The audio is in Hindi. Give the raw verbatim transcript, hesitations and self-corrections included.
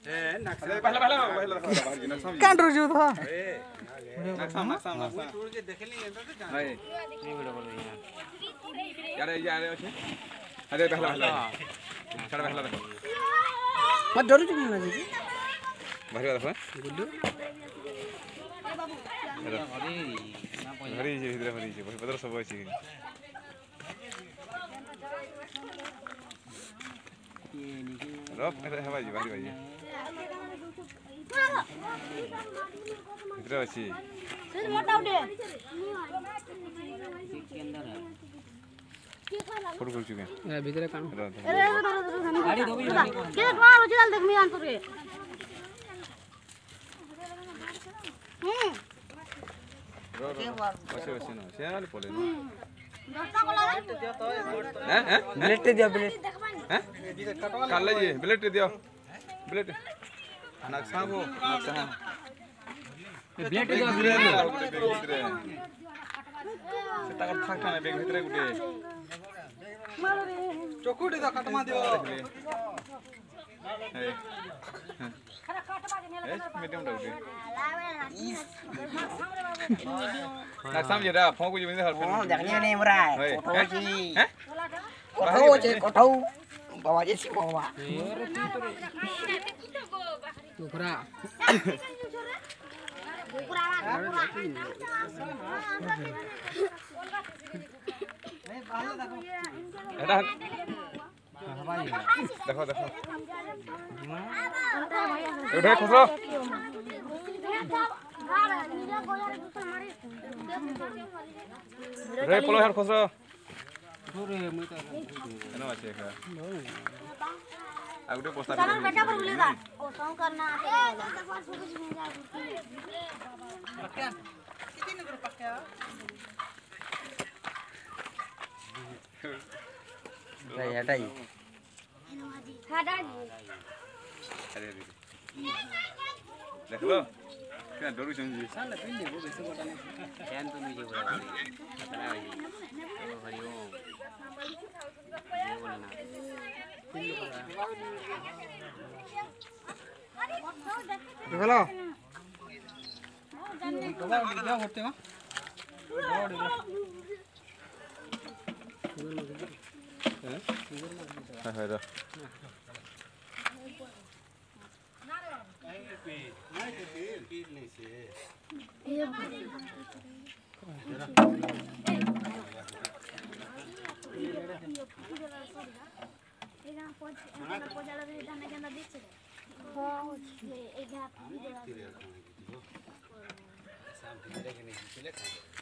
ए पहला पहला पहला देखो कान रुजु था नक्सम नक्सम नक्सम छोड़ के देख ली एंदा तो भाई नहीं वीडियो बोल यार यार यार আছে अरे पहला पहला चल पहला देखो मत डरो जी ना जी भारी देखो गुड्डू भारी जे भीतर भारी जे भाई पदर सब अछि रफ एटा हवा जी भारी भाई भीतर अछि से मोटा उठे के अंदर है फोटो कर चुके ए भीतर काम अरे गाड़ी दो भी के बाल चल देख मियां तो रे हम रो रो बसे बसे ना से वाले बोले ना दस्ता को लगा हैं हैं ब्लेड दिया ब्लेड हैं काल जी ब्लेड दियो ब्लेड नक्शा को नक्शा ब्लेड दिया ब्लेड से ताकर ठाक ठाक बैग भीतर गुटे मारो रे चोकुटी द कटमा दियो ए खरा काटबा के नेला ए मीडियम डाउटे नक्शा में जेरा फोन को जे हर हां देखनी नहीं मरा कोठो जी हैं कोठो जे कोठो बाबा जे सी बाबा टुकड़ा एटा देखो देखो उठे खसरो रे पलो यार खसरो रे मुई तो एनो আছে का आगुटे पोस्टा चलो बेटा पर बोलेगा ओ सॉन्ग करना आते पक्का कितने नंबर पक्का đây ở đây खाड़ा अरे रे देख लो क्या डरू चंगी साला पिन दे वो बेसे कोटा ने ध्यान तो नहीं जे बड़ा खतरा है ओ हरि ओम ये बोलना देख लो डबा क्या होते हैं हैं हां हां रो ये